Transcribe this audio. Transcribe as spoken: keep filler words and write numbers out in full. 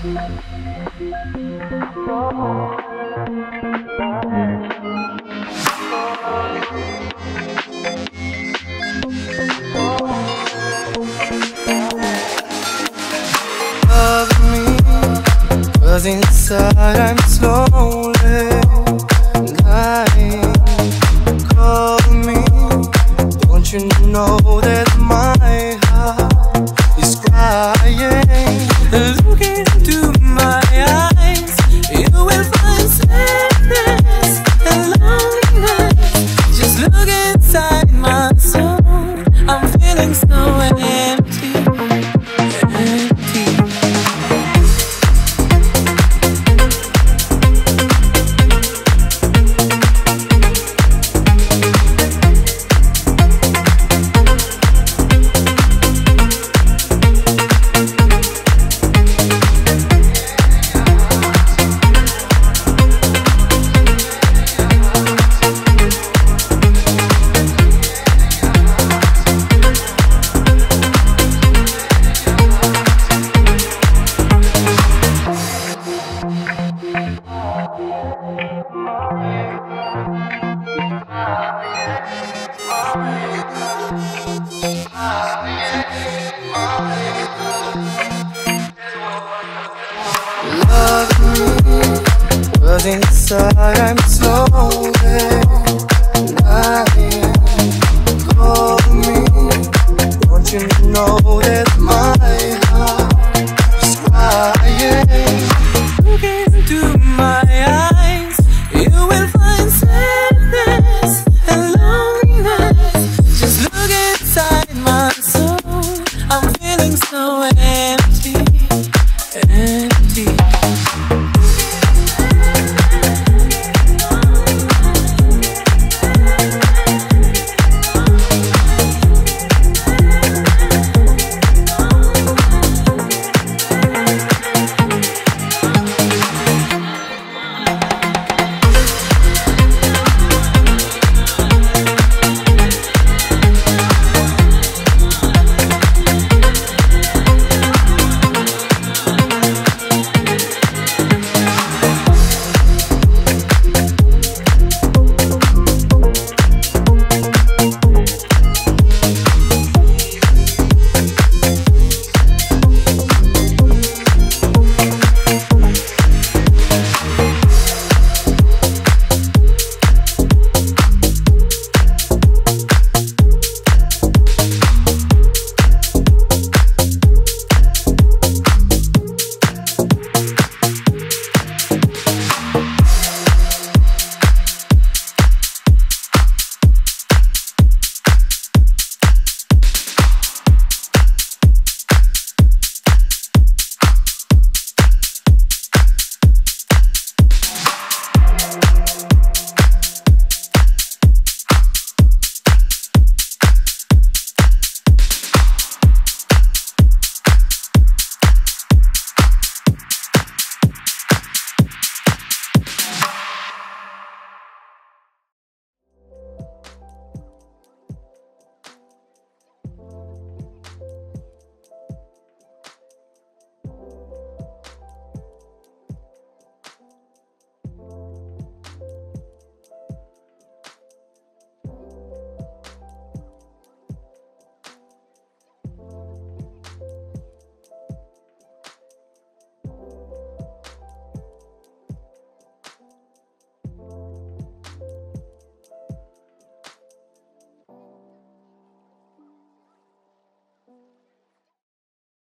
Cause inside I'm slowly dying. Call me, don't you know that my heart is crying? Look into my eyes, you will find sadness and loneliness. Just look inside my soul, I'm feeling so empty, empty. Inside I'm slowly dying. Call me, don't you know that my heart is crying? Look into my eyes, you will find sadness and loneliness. Just look inside my soul, I'm feeling so empty.